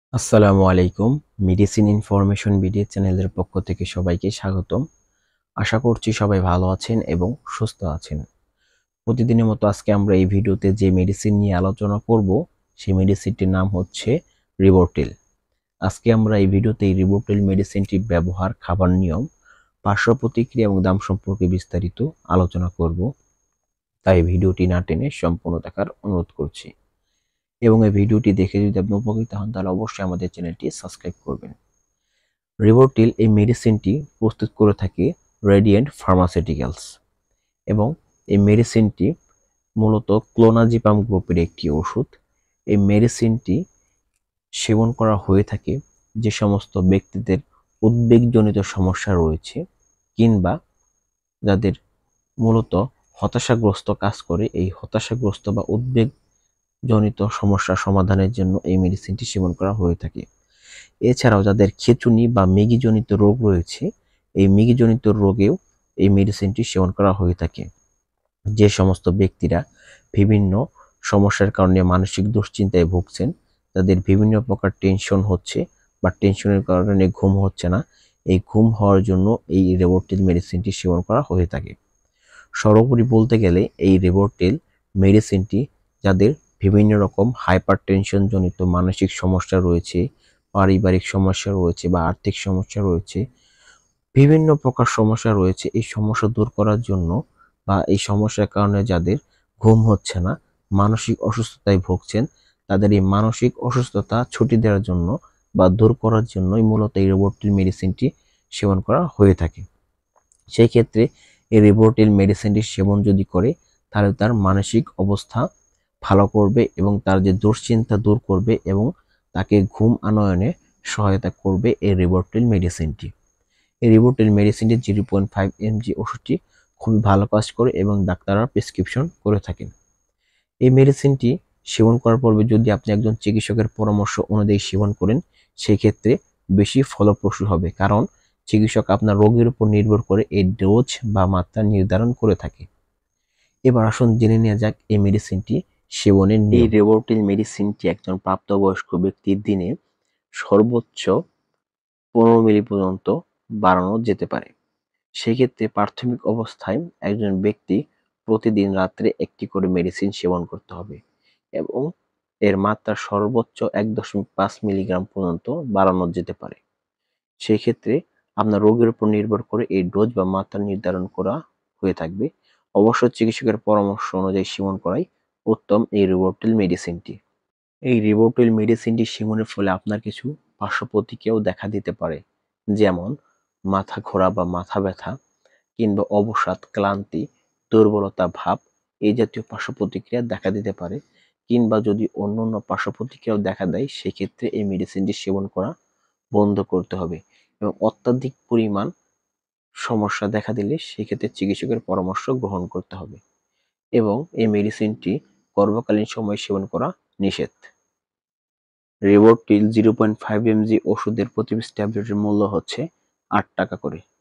আসসালামু আলাইকুম। Medicine information video চ্যানেলের পক্ষ থেকে সবাইকে স্বাগতম। আশা করছি সবাই ভালো আছেন এবং সুস্থ আছেন। প্রতিদিনের মতো আজকে আমরা এই ভিডিওতে যে মেডিসিন নিয়ে আলোচনা করব সেই মেডিসিনটির নাম হচ্ছে রিবোট্রিল। আজকে আমরা এই ভিডিওতে এই রিবোট্রিল মেডিসিনটি ব্যবহার, খাবার নিয়ম, পার্শ্ব প্রতিক্রিয়া এবং দাম সম্পর্কে বিস্তারিত আলোচনা করব। তাই ভিডিওটি না টেনে সম্পূর্ণ দেখার অনুরোধ করছি। এবং এই ভিডিওটি দেখে যদি আপনি উপকৃত হন তাহলে অবশ্যই আমাদের চ্যানেলটি সাবস্ক্রাইব করবেন। রিবোট্রিল এই মেডিসিনটি প্রস্তুত করে থাকে রেডিয়েন্ট ফার্মাসিউটিক্যালস এবং এই মেডিসিনটি মূলত ক্লোনাজিপাম গ্রুপের একটি ওষুধ। এই মেডিসিনটি সেবন করা হয়ে থাকে যে সমস্ত ব্যক্তিদের উদ্বেগজনিত সমস্যা রয়েছে কিংবা যাদের মূলত হতাশাগ্রস্ত কাজ করে, এই হতাশাগ্রস্ত বা উদ্বেগজনিত সমস্যা সমাধানের জন্য এই মেডিসিনটি সেবন করা হয়ে থাকে। এছাড়াও যাদের খিঁচুনি বা মৃগীজনিত রোগ রয়েছে, এই মৃগীজনিত রোগেও এই মেডিসিনটি সেবন করা হয়ে থাকে। যে সমস্ত ব্যক্তিরা বিভিন্ন সমস্যার কারণে মানসিক দুশ্চিন্তায় ভুগছেন, তাদের বিভিন্ন প্রকার টেনশন হচ্ছে বা টেনশনের কারণে ঘুম হচ্ছে না, এই ঘুম হওয়ার জন্য এই রিবোট্রিল মেডিসিনটি সেবন করা হয়ে থাকে। সর্বোপরি বলতে গেলে এই রিবোট্রিল মেডিসিনটি যাদের বিভিন্ন রকম হাইপার টেনশন জনিত মানসিক সমস্যা রয়েছে, পারিবারিক সমস্যা রয়েছে বা আর্থিক সমস্যা রয়েছে, বিভিন্ন প্রকার সমস্যা রয়েছে, এই সমস্যা দূর করার জন্য বা এই সমস্যার কারণে যাদের ঘুম হচ্ছে না, মানসিক অসুস্থতায় ভুগছেন, তাদের এই মানসিক অসুস্থতা ছুটি দেওয়ার জন্য বা দূর করার জন্যই মূলত এই রিবোট্রিল মেডিসিনটি সেবন করা হয়ে থাকে। সেই ক্ষেত্রে এই রিবোট্রিল মেডিসিনটি সেবন যদি করে তাহলে তার মানসিক অবস্থা ভালো করবে এবং তার যে দুশ্চিন্তা দূর করবে এবং তাকে ঘুম আনয়নে সহায়তা করবে এই রিবোট্রিল মেডিসিনটি। এই রিবোট্রিল মেডিসিনটি 0.5 mg ওষুধটি খুবই ভালো কাজ করে এবং ডাক্তাররা প্রেসক্রিপশন করে থাকেন। এই মেডিসিনটি সেবন করার পূর্বে যদি আপনি একজন চিকিৎসকের পরামর্শ অনুযায়ী সেবন করেন, সেই ক্ষেত্রে বেশি ফলপ্রসূ হবে, কারণ চিকিৎসক আপনার রোগের উপর নির্ভর করে এই ডোজ বা মাত্রা নির্ধারণ করে থাকে। এবার আসুন জেনে নেওয়া যাক এই মেডিসিনটি সেবনের নিয়ম। এই রিবোট্রিল মেডিসিনটি একজন প্রাপ্তবয়স্ক ব্যক্তির দিনে সর্বোচ্চ 15 মিলি পর্যন্ত বাড়ানো যেতে পারে। সেক্ষেত্রে প্রাথমিক অবস্থায় একজন ব্যক্তি প্রতিদিন রাত্রে একটি করে মেডিসিন সেবন করতে হবে এবং এর মাত্রা সর্বোচ্চ 1.5 মিলিগ্রাম পর্যন্ত বাড়ানো যেতে পারে। সেই ক্ষেত্রে আপনার রোগের উপর নির্ভর করে এই ডোজ বা মাত্রা নির্ধারণ করা হয়ে থাকবে। অবশ্য চিকিৎসকের পরামর্শ অনুযায়ী সেবন করাই উত্তম এই রিবোট্রিল মেডিসিনটি। এই রিবোট্রিল মেডিসিনটি সেবনের ফলে আপনার কিছু পার্শ্ব প্রতিক্রিয়াও দেখা দিতে পারে, যেমন মাথা ঘোরা বা মাথা ব্যথা কিংবা অবসাদ, ক্লান্তি, দুর্বলতা ভাব, এই জাতীয় পার্শ্ব প্রতিক্রিয়া দেখা দিতে পারে। কিংবা যদি অন্যান্য পার্শ্ব প্রতিক্রিয়াও দেখা দেয়, সেক্ষেত্রে এই মেডিসিনটি সেবন করা বন্ধ করতে হবে এবং অত্যাধিক পরিমাণ সমস্যা দেখা দিলে সেক্ষেত্রে চিকিৎসকের পরামর্শ গ্রহণ করতে হবে এবং এই মেডিসিনটি গর্ভকালীন সময়ে সেবন করা নিষেধ। রিবোট্রিল 0.5 mg ওষুধের প্রতি পিস ট্যাবলেটের মূল্য হচ্ছে 8 টাকা করে।